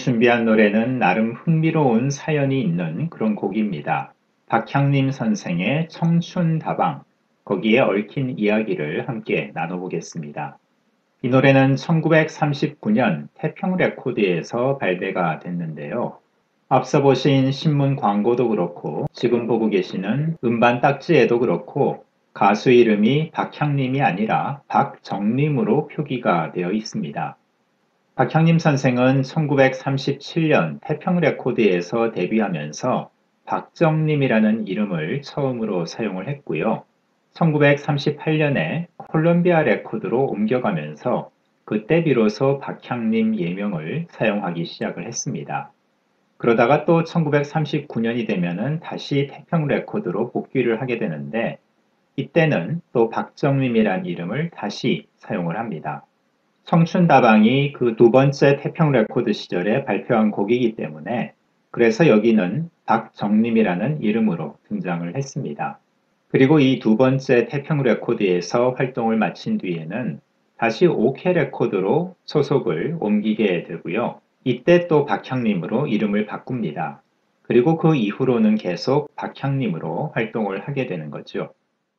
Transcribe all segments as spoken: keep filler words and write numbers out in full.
준비한 노래는 나름 흥미로운 사연이 있는 그런 곡입니다. 박향림 선생의 청춘다방, 거기에 얽힌 이야기를 함께 나눠보겠습니다. 이 노래는 천구백삼십구 년 태평 레코드에서 발매가 됐는데요. 앞서 보신 신문 광고도 그렇고 지금 보고 계시는 음반 딱지에도 그렇고 가수 이름이 박향림이 아니라 박정림으로 표기가 되어 있습니다. 박향림 선생은 천구백삼십칠 년 태평 레코드에서 데뷔하면서 박정림이라는 이름을 처음으로 사용을 했고요. 천구백삼십팔 년에 콜롬비아 레코드로 옮겨가면서 그때 비로소 박향림 예명을 사용하기 시작을 했습니다. 그러다가 또 천구백삼십구 년이 되면은 다시 태평 레코드로 복귀를 하게 되는데 이때는 또 박정림이란 이름을 다시 사용을 합니다. 청춘다방이 그 두 번째 태평 레코드 시절에 발표한 곡이기 때문에 그래서 여기는 박정림이라는 이름으로 등장을 했습니다. 그리고 이 두 번째 태평 레코드에서 활동을 마친 뒤에는 다시 오케이 레코드로 소속을 옮기게 되고요. 이때 또 박향림으로 이름을 바꿉니다. 그리고 그 이후로는 계속 박향림으로 활동을 하게 되는 거죠.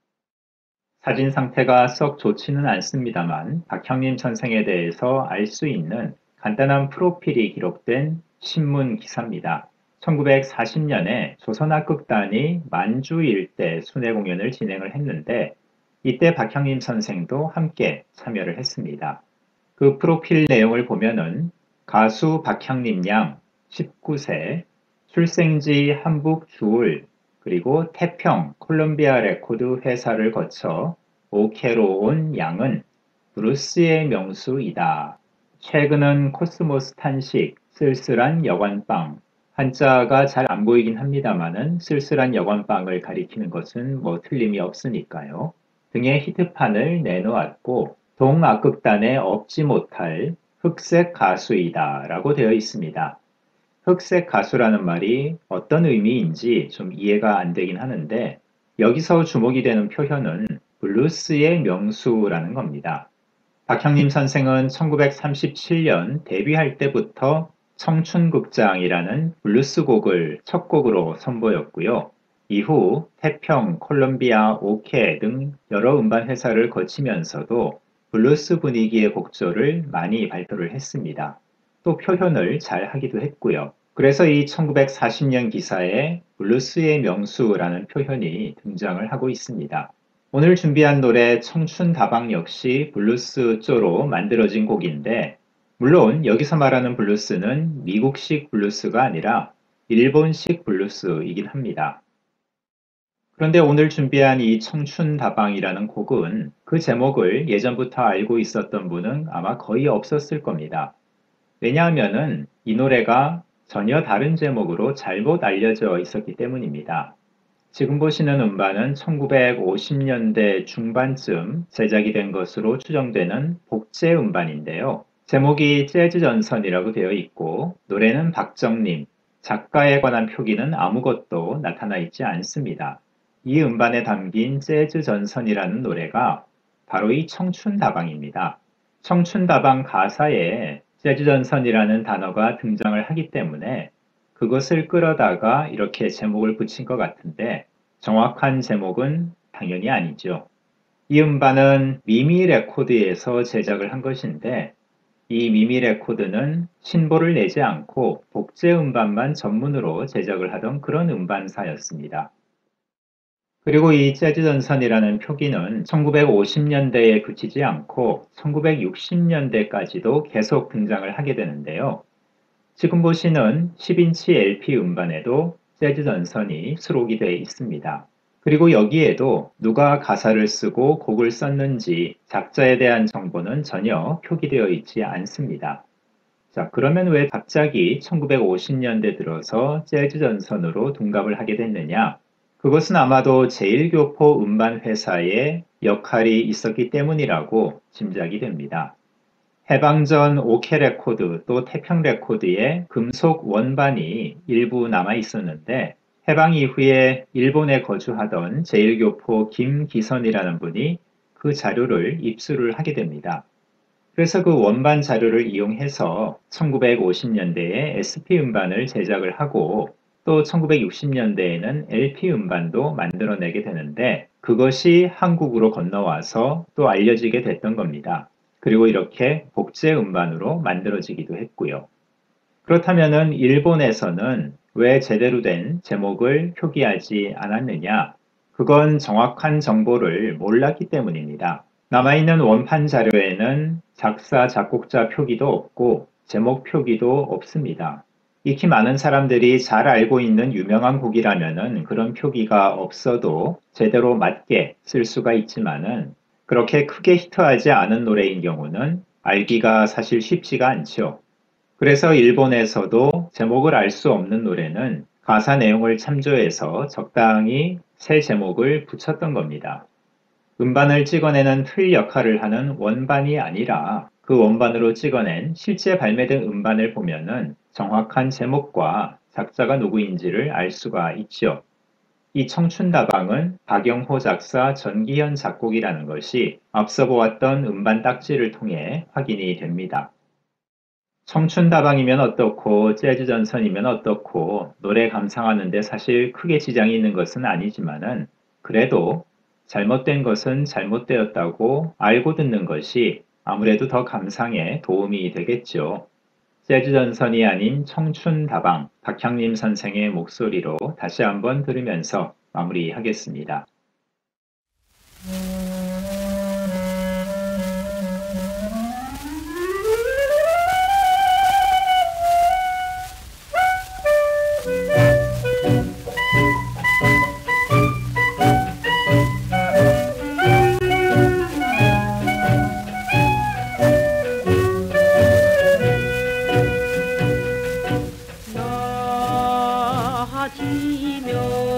사진 상태가 썩 좋지는 않습니다만 박향림 선생에 대해서 알 수 있는 간단한 프로필이 기록된 신문 기사입니다. 천구백사십 년에 조선악극단이 만주 일대 순회 공연을 진행을 했는데 이때 박향림 선생도 함께 참여를 했습니다. 그 프로필 내용을 보면은 가수 박향림 양 십구 세, 출생지 한북 주울, 그리고 태평 콜롬비아 레코드 회사를 거쳐 오케로 온 양은 브루스의 명수이다. 최근은 코스모스 탄식, 쓸쓸한 여관빵, 한자가 잘 안 보이긴 합니다만은 쓸쓸한 여관빵을 가리키는 것은 뭐 틀림이 없으니까요. 등의 히트판을 내놓았고 동악극단에 없지 못할 흑색 가수이다 라고 되어 있습니다. 흑색 가수라는 말이 어떤 의미인지 좀 이해가 안 되긴 하는데 여기서 주목이 되는 표현은 블루스의 명수라는 겁니다. 박향림 선생은 천구백삼십칠 년 데뷔할 때부터 청춘극장이라는 블루스 곡을 첫 곡으로 선보였고요. 이후 태평, 콜롬비아, 오케 등 여러 음반 회사를 거치면서도 블루스 분위기의 곡조를 많이 발표를 했습니다. 또 표현을 잘 하기도 했고요. 그래서 이 천구백사십 년 기사에 블루스의 명수라는 표현이 등장을 하고 있습니다. 오늘 준비한 노래 청춘다방 역시 블루스 조로 만들어진 곡인데 물론 여기서 말하는 블루스는 미국식 블루스가 아니라 일본식 블루스이긴 합니다. 그런데 오늘 준비한 이 청춘다방이라는 곡은 그 제목을 예전부터 알고 있었던 분은 아마 거의 없었을 겁니다. 왜냐하면은 이 노래가 전혀 다른 제목으로 잘못 알려져 있었기 때문입니다. 지금 보시는 음반은 천구백오십 년대 중반쯤 제작이 된 것으로 추정되는 복제 음반인데요. 제목이 재즈 전선이라고 되어 있고 노래는 박정림, 작가에 관한 표기는 아무것도 나타나 있지 않습니다. 이 음반에 담긴 재즈 전선이라는 노래가 바로 이 청춘다방입니다. 청춘다방 가사에 재즈 전선이라는 단어가 등장을 하기 때문에 그것을 끌어다가 이렇게 제목을 붙인 것 같은데 정확한 제목은 당연히 아니죠. 이 음반은 미미 레코드에서 제작을 한 것인데 이 미미 레코드는 신보를 내지 않고 복제 음반만 전문으로 제작을 하던 그런 음반사였습니다. 그리고 이 재즈 전선이라는 표기는 천구백오십 년대에 그치지 않고 천구백육십 년대까지도 계속 등장을 하게 되는데요. 지금 보시는 십 인치 엘피 음반에도 재즈 전선이 수록이 되어 있습니다. 그리고 여기에도 누가 가사를 쓰고 곡을 썼는지 작자에 대한 정보는 전혀 표기되어 있지 않습니다. 자, 그러면 왜 갑자기 천구백오십 년대 들어서 재즈 전선으로 둔갑을 하게 됐느냐? 그것은 아마도 제일교포 음반 회사의 역할이 있었기 때문이라고 짐작이 됩니다. 해방 전 오케 레코드 또 태평 레코드에 금속 원반이 일부 남아 있었는데 해방 이후에 일본에 거주하던 제일교포 김기선이라는 분이 그 자료를 입수를 하게 됩니다. 그래서 그 원반 자료를 이용해서 천구백오십 년대에 에스피 음반을 제작을 하고 또 천구백육십 년대에는 엘피 음반도 만들어내게 되는데 그것이 한국으로 건너와서 또 알려지게 됐던 겁니다. 그리고 이렇게 복제 음반으로 만들어지기도 했고요. 그렇다면은 일본에서는 왜 제대로 된 제목을 표기하지 않았느냐? 그건 정확한 정보를 몰랐기 때문입니다. 남아있는 원판 자료에는 작사, 작곡자 표기도 없고 제목 표기도 없습니다. 익히 많은 사람들이 잘 알고 있는 유명한 곡이라면은 그런 표기가 없어도 제대로 맞게 쓸 수가 있지만은 그렇게 크게 히트하지 않은 노래인 경우는 알기가 사실 쉽지가 않죠. 그래서 일본에서도 제목을 알 수 없는 노래는 가사 내용을 참조해서 적당히 새 제목을 붙였던 겁니다. 음반을 찍어내는 틀 역할을 하는 원반이 아니라 그 원반으로 찍어낸 실제 발매된 음반을 보면은 정확한 제목과 작자가 누구인지를 알 수가 있죠. 이 청춘다방은 박영호 작사, 전기현 작곡이라는 것이 앞서 보았던 음반 딱지를 통해 확인이 됩니다. 청춘다방이면 어떻고 재즈 전선이면 어떻고 노래 감상하는데 사실 크게 지장이 있는 것은 아니지만은 그래도 잘못된 것은 잘못되었다고 알고 듣는 것이 아무래도 더 감상에 도움이 되겠죠. 재즈 전선이 아닌 청춘다방 박향림 선생의 목소리로 다시 한번 들으면서 마무리하겠습니다. 나지며